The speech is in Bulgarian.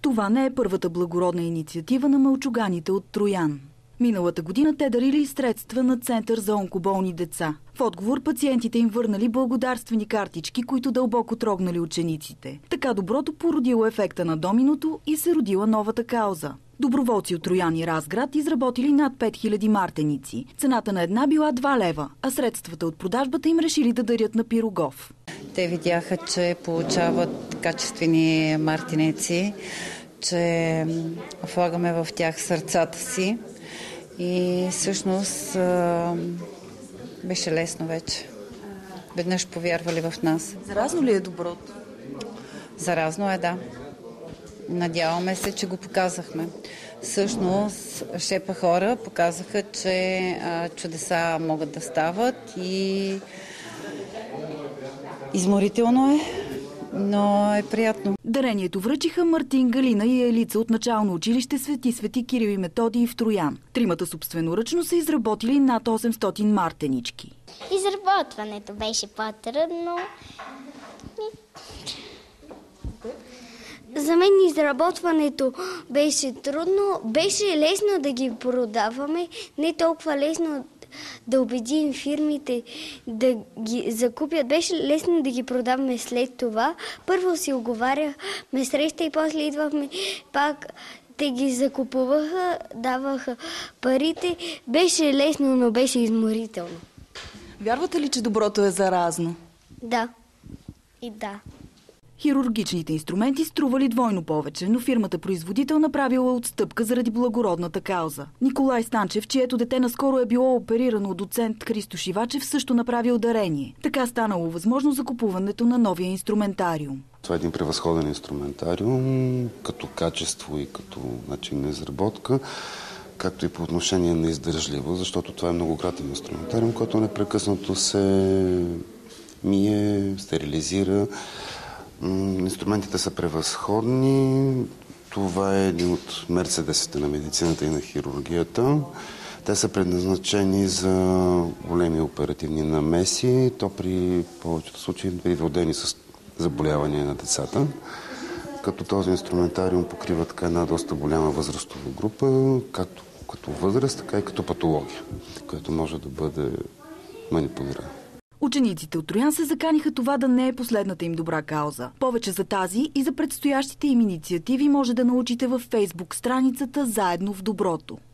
Това не е първата благородна инициатива на мълчуганите от Троян. Миналата година те дарили средства на Център за онкоболни деца. В отговор пациентите им върнали благодарствени картички, които дълбоко трогнали учениците. Така доброто породило ефекта на доминото и се родила новата кауза. Доброволци от Троян и Разград изработили над 5000 мартеници. Цената на една била 2 лева, а средствата от продажбата им решили да дарят на Пирогов. Те видяха, че получават качествени мартеници, че влагаме в тях сърцата си и всъщност беше лесно вече. Веднъж повярвали в нас. Заразно ли е доброто? Заразно е, да. Надяваме се, че го показахме. Всъщност, шепа хора показаха, че чудеса могат да стават и изморително е, но е приятно. Дарението връчиха Мартин, Галина и Елица от начално училище Свети Кирил и Методий в Троян. Тримата собственоръчно са изработили над 800 мартенички. Изработването беше по-трудно. За мен изработването беше трудно, беше лесно да ги продаваме, не толкова лесно да убедим фирмите да ги закупят. Беше лесно да ги продаваме след това. Първо си оговаряхме среща и после идвахме пак. Те ги закупуваха, даваха парите. Беше лесно, но беше изморително. Вярвате ли, че доброто е заразно? Да. И да. Хирургичните инструменти стрували двойно повече, но фирмата-производител направила отстъпка заради благородната кауза. Николай Станчев, чието дете наскоро е било оперирано от доцент Христо Шивачев, също направил дарение. Така станало възможно закупуването на новия инструментариум. Това е един превъзходен инструментариум, като качество и като начин на изработка, както и по отношение на издържливост, защото това е многократен инструментариум, който непрекъснато се мие, стерилизира. Инструментите са превъзходни. Това е един от мерцедесите на медицината и на хирургията. Те са предназначени за големи оперативни намеси, то при повечето случаи при родени с заболявания на децата. Като този инструментариум покрива така една доста голяма възрастова група, както като възраст, така и като патология, която може да бъде манипулирана. Учениците от Троян се заканиха това да не е последната им добра кауза. Повече за тази и за предстоящите им инициативи може да научите във Фейсбук страницата "Заедно в доброто".